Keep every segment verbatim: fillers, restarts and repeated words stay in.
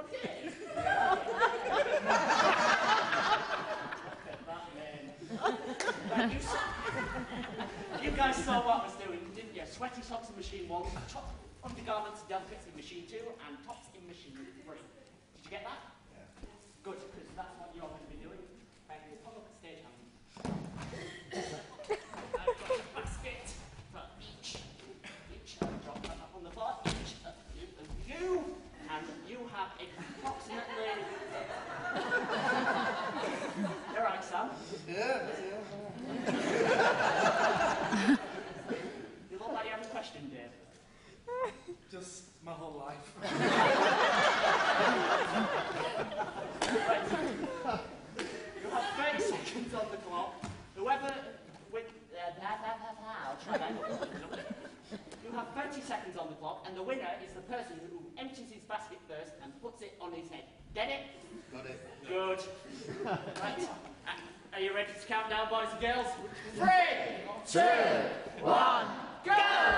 did? Right, you, saw, you guys saw what I was doing, didn't you? Sweaty socks in machine one, top undergarments and delicates in machine two, and tops in machine three. Did you get that? Yeah. Good, because that's what you're going to be doing. Right, we'll pop up the stage hand. I've got a basket for each. Each. I'll drop that up on the floor. Each of you and you. And you have approximately... You're right, Sam. Yeah, yeah. You look like you have a question, Dave. Just my whole life. Right. You have thirty seconds on the clock. Whoever... With, uh, I'll try that. You have thirty seconds on the clock, and the winner is the person who empties his basket first and puts it on his head. Get it? Got it. Good. Right. Are you ready to count down, boys and girls? Three, two, one, go!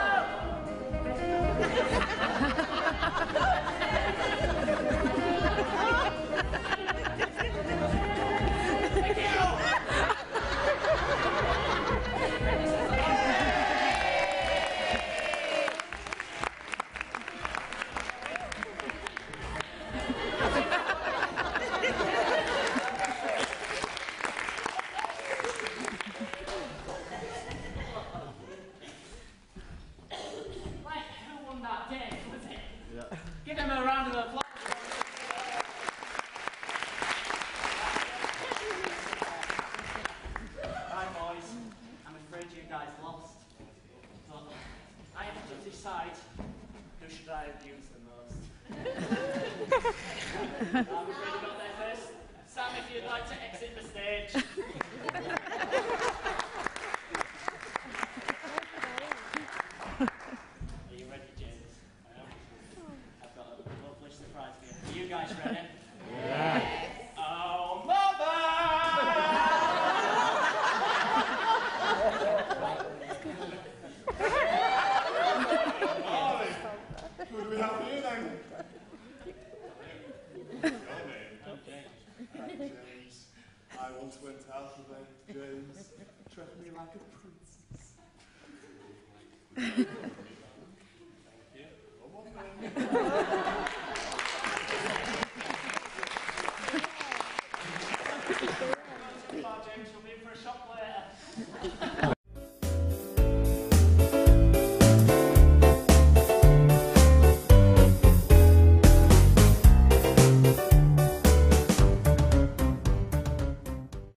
Thank you. Give him a round of applause. Right, boys. I'm afraid you guys lost. But I have to decide who should I abuse the most. I'm afraid you got there first. Sam, if you'd like to exit the stage. Are you ready, James? I've got a lovely surprise for you. Are you guys ready? Yeah. Oh, mother! Hi. Who do we have here then? Your name? I'm James. I'm James. I once went out with James. Treat me like a princess. Thank you. Come on then. James, you'll be in for a shot later.